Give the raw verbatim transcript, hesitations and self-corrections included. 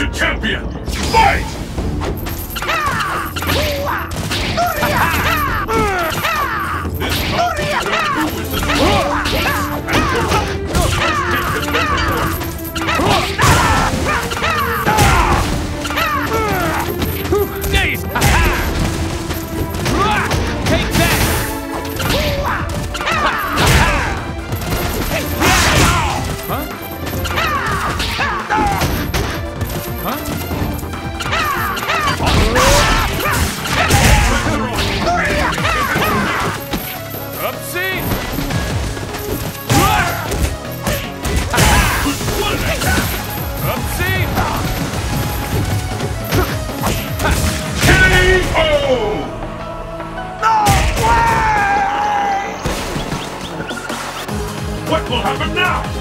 Undisputed champion! Fight! This contest who is the strongest and the first pick has been recorded. Nice! Take that! Huh? Huh? Upsie! Upsie! K O! No way! What will happen now?